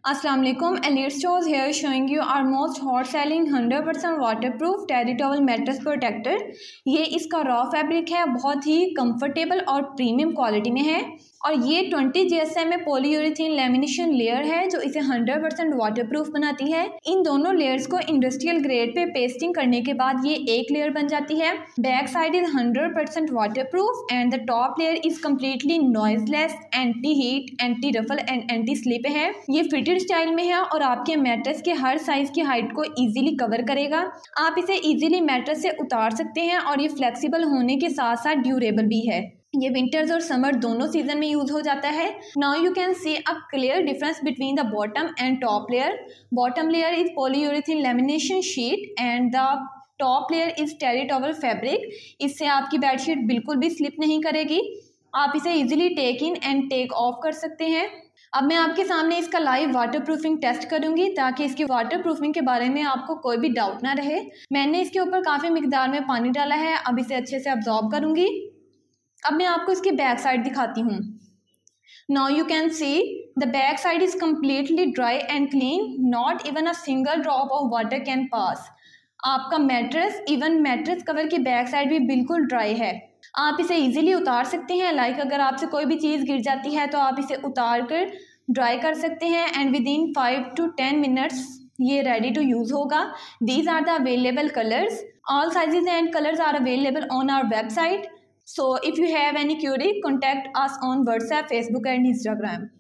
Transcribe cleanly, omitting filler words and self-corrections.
Assalamu alaikum. Elite Stores here showing you our most hot selling 100% waterproof terry towel mattress protector. ये इसका raw fabric है, बहुत ही comfortable और premium quality में है और ये 20 GSM में पॉलीयूरेथीन लेमिनेशन लेयर है जो इसे 100% वाटरप्रूफ बनाती है। इन दोनों लेयर्स को इंडस्ट्रियल ग्रेड पे पेस्टिंग करने के बाद ये एक लेयर बन जाती है। Back side is 100% waterproof and the top layer is completely noiseless, anti heat, anti ruffle and anti slip है। ये फिटेड स्टाइल में है और आपके मैट्रेस के हर साइज की हाइट को इजीली कवर करेगा। आप इसे इजीली मैट्रेस से उतार सकते हैं और ये फ्लेक्सिबल होने के साथ साथ ड्यूरेबल भी है। ये विंटर्स और समर दोनों सीजन में यूज हो जाता है। Now you can see a clear difference between the bottom and top layer. Bottom layer is polyurethane lamination sheet and the top layer is terry towel fabric. इससे आपकी bedsheet बिल्कुल भी slip नहीं करेगी। आप इसे easily take in and take off कर सकते हैं। अब मैं आपके सामने इसका लाइव वाटर प्रूफिंग टेस्ट करूंगी ताकि इसकी वाटर प्रूफिंग के बारे में आपको कोई भी डाउट ना रहे। मैंने इसके ऊपर काफ़ी मिकदार में पानी डाला है। अब इसे अच्छे से अब्जॉर्ब करूंगी। अब मैं आपको इसकी बैक साइड दिखाती हूँ। Now you can see the back side is completely dry and clean, not even a single drop of water can pass. आपका मैट्रेस, इवन मैट्रेस कवर की बैक साइड भी बिल्कुल ड्राई है। आप इसे इजीली उतार सकते हैं। लाइक अगर आपसे कोई भी चीज़ गिर जाती है तो आप इसे उतार कर ड्राई कर सकते हैं and within 5 to 10 minutes ये रेडी टू यूज़ होगा। These are the available colours. All sizes and colours are available on our website. So if you have any query, contact us on WhatsApp, Facebook and Instagram.